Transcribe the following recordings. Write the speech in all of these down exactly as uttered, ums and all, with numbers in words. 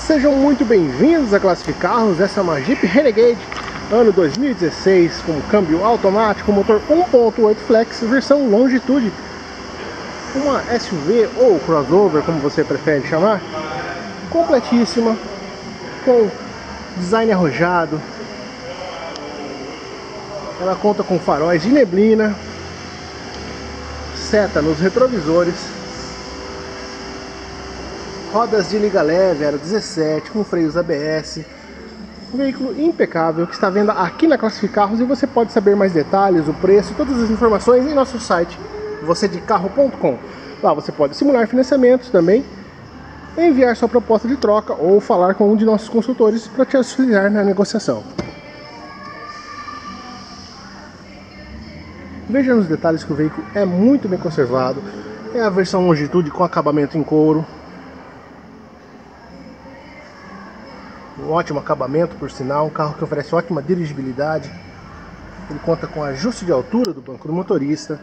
Sejam muito bem-vindos a Classificarros. Essa é uma Jeep Renegade ano dois mil e dezesseis com câmbio automático, motor um ponto oito flex, versão Longitude. Uma S U V ou crossover, como você prefere chamar, completíssima, com design arrojado. Ela conta com faróis de neblina, seta nos retrovisores, rodas de liga leve aro dezessete com freios A B S. Um veículo impecável que está à venda aqui na Classificarros, e você pode saber mais detalhes, o preço, todas as informações em nosso site você de carro ponto com. Lá você pode simular financiamentos também, enviar sua proposta de troca ou falar com um de nossos consultores para te auxiliar na negociação. Veja nos detalhes que o veículo é muito bem conservado. É a versão Longitude com acabamento em couro. Um ótimo acabamento, por sinal, um carro que oferece ótima dirigibilidade. Ele conta com ajuste de altura do banco do motorista.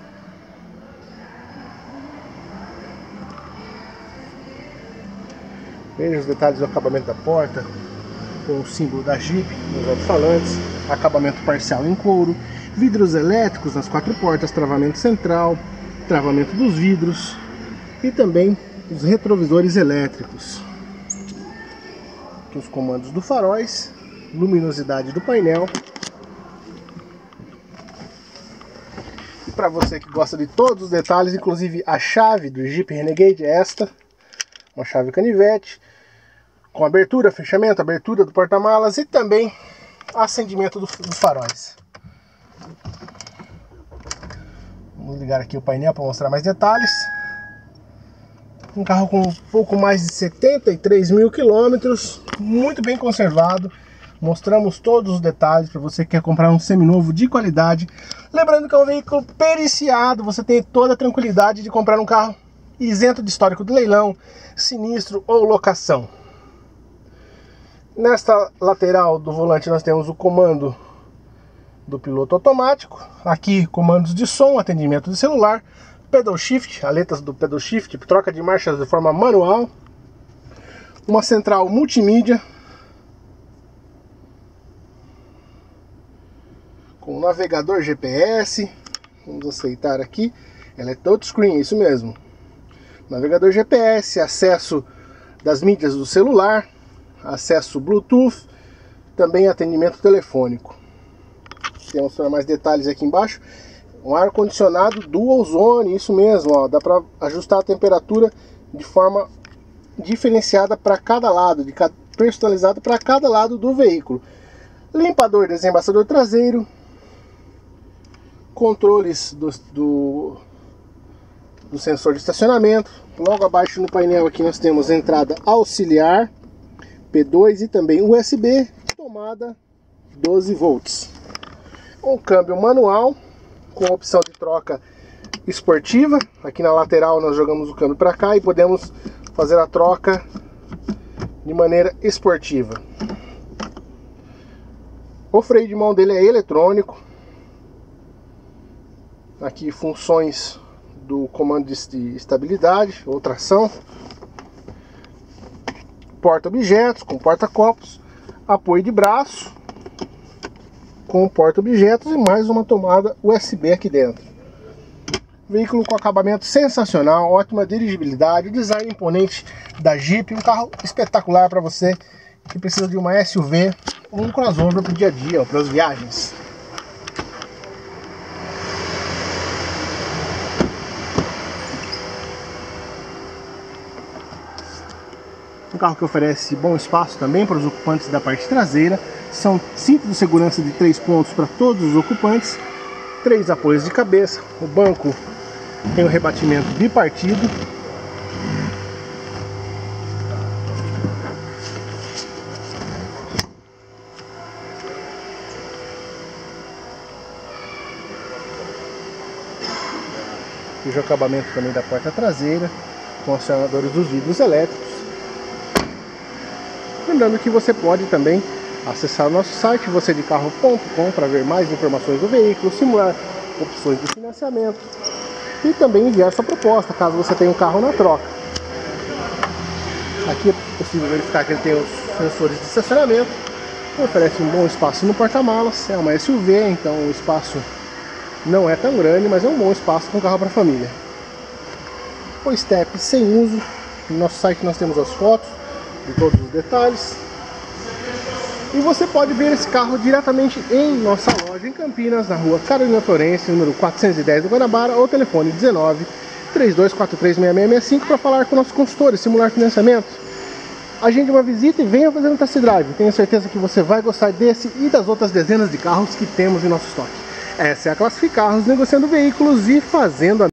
Veja os detalhes do acabamento da porta, com o símbolo da Jeep nos alto-falantes, acabamento parcial em couro, vidros elétricos nas quatro portas, travamento central, travamento dos vidros e também os retrovisores elétricos. Aqui os comandos do faróis, luminosidade do painel. E para você que gosta de todos os detalhes, inclusive a chave do Jeep Renegade é esta, uma chave canivete, com abertura, fechamento, abertura do porta-malas e também acendimento do, dos faróis. Vamos ligar aqui o painel para mostrar mais detalhes. Um carro com um pouco mais de setenta e três mil quilômetros, muito bem conservado. Mostramos todos os detalhes para você que quer comprar um seminovo de qualidade. Lembrando que é um veículo periciado, você tem toda a tranquilidade de comprar um carro isento de histórico de leilão, sinistro ou locação. Nesta lateral do volante nós temos o comando do piloto automático. Aqui comandos de som, atendimento de celular, pedal shift, aletas do pedal shift, troca de marchas de forma manual, uma central multimídia com navegador G P S. Vamos aceitar aqui, ela é touchscreen, isso mesmo. Navegador G P S, acesso das mídias do celular, acesso Bluetooth, também atendimento telefônico. Temos mais detalhes aqui embaixo. Um ar-condicionado dual zone, isso mesmo, ó, dá para ajustar a temperatura de forma diferenciada para cada lado, de personalizado para cada lado do veículo. Limpador, desembaçador traseiro, controles do, do, do sensor de estacionamento. Logo abaixo no painel aqui nós temos entrada auxiliar, P dois e também U S B, tomada doze volts. Um câmbio manual com opção de troca esportiva. Aqui na lateral nós jogamos o câmbio para cá e podemos fazer a troca de maneira esportiva. O freio de mão dele é eletrônico. Aqui funções do comando de estabilidade ou tração. Porta-objetos com porta-copos, apoio de braço com porta-objetos e mais uma tomada U S B aqui dentro. Veículo com acabamento sensacional, ótima dirigibilidade, design imponente da Jeep, um carro espetacular para você que precisa de uma S U V ou um crossover para o dia a dia ou para as viagens. Um carro que oferece bom espaço também para os ocupantes da parte traseira. São cintos de segurança de três pontos para todos os ocupantes, três apoios de cabeça. O banco tem o rebatimento bipartido. E o acabamento também da porta traseira, com acionadores dos vidros elétricos. Lembrando que você pode também acessar o nosso site você de carro ponto com para ver mais informações do veículo, simular opções de financiamento e também enviar sua proposta caso você tenha um carro na troca. Aqui os possível verificar que ele tem os sensores de estacionamento, oferece um bom espaço no porta-malas, é uma S U V, então o espaço não é tão grande, mas é um bom espaço com carro para família. O step sem uso, no nosso site nós temos as fotos de todos os detalhes. E você pode ver esse carro diretamente em nossa loja em Campinas, na rua Carolina Florencio, número quatrocentos e dez do Guanabara, ou telefone dezenove, trinta e dois quarenta e três, sessenta e seis sessenta e cinco para falar com nossos consultores, simular financiamento. Agende uma visita e venha fazer um test drive. Tenho certeza que você vai gostar desse e das outras dezenas de carros que temos em nosso estoque. Essa é a Classificarros, negociando veículos e fazendo a